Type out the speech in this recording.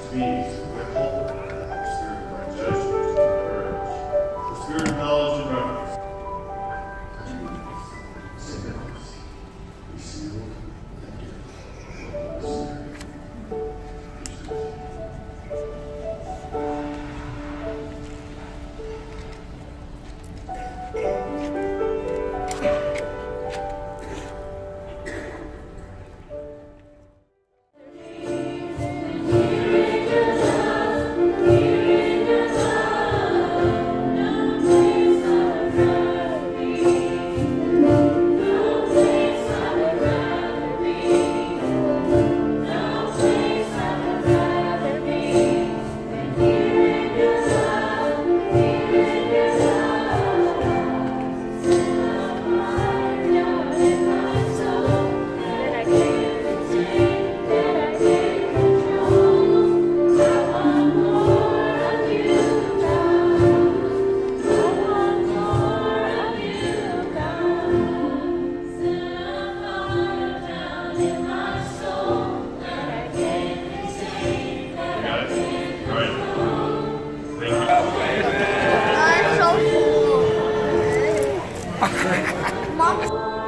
peace, the hope, the spirit of righteousness and courage, the spirit of knowledge and reverence. Saint Nicholas, be sealed and given. Mom.